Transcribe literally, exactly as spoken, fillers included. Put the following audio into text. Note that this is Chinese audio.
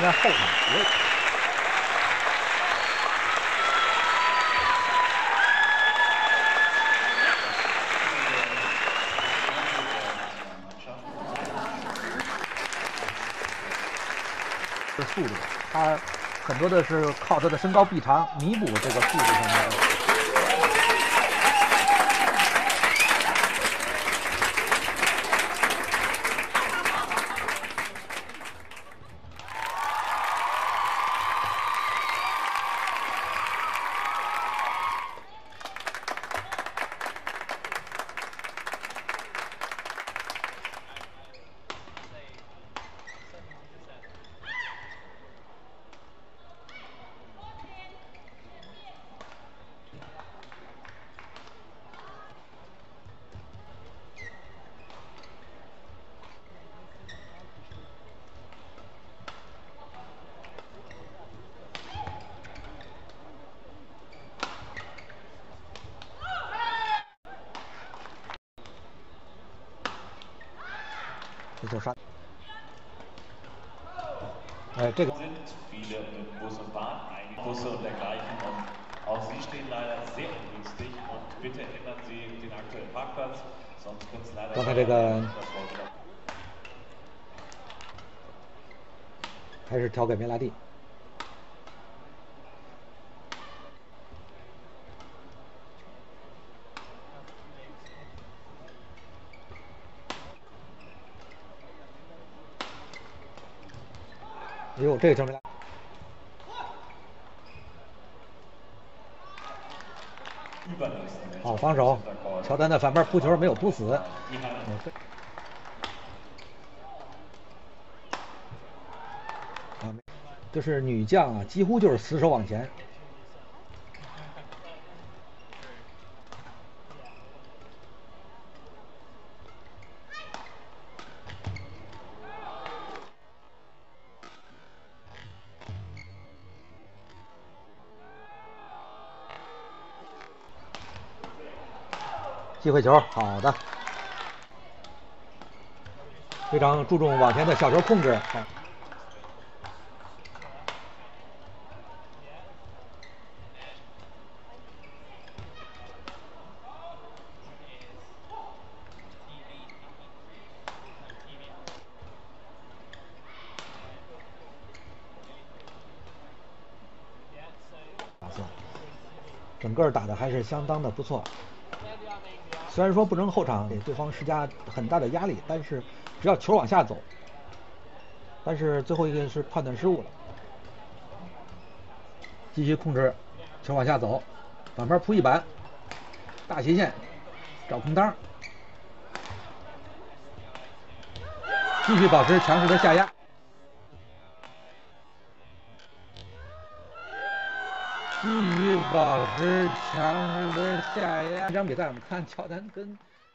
在后场也。 是速度，他很多的是靠他的身高臂长弥补这个速度上面的。这就杀。哎，这个。 viele mit Bus und Bahn, einige Busse und dergleichen. Und auch Sie stehen leider sehr ungünstig. Und bitte ändern Sie den aktuellen Parkplatz, sonst wird es leider. 刚才这个还是调给梅拉蒂。 哎呦，这个球没来。好防守，乔丹的反败扑球没有扑死。啊，就是女将啊，几乎就是死守往前。 机会球，好的，非常注重往前的小球控制。好，整个打的还是相当的不错。 虽然说不能后场给对方施加很大的压力，但是只要球往下走，但是最后一个是判断失误了。继续控制球往下走，反面扑一板，大斜线找空当，继续保持强势的下压。 继续保持强势的下压。这场比赛我们看乔丹跟